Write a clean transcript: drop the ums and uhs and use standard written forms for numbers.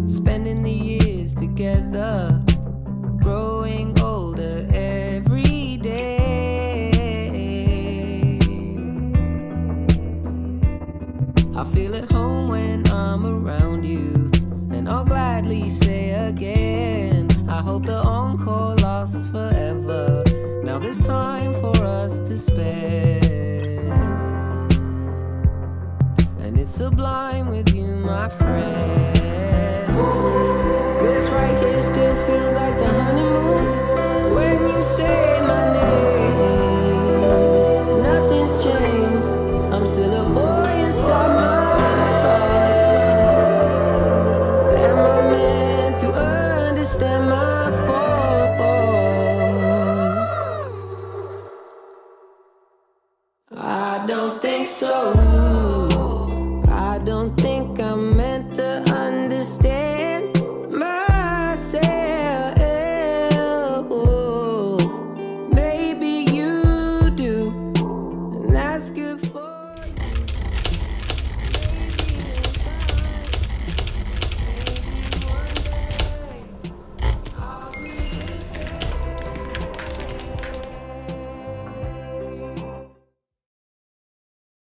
spending the years together, growing older every day. I feel at home when I'm around you, and I'll gladly say again, I hope the encore lasts forever. Now there's time for us to spare, and it's sublime with you, my friend.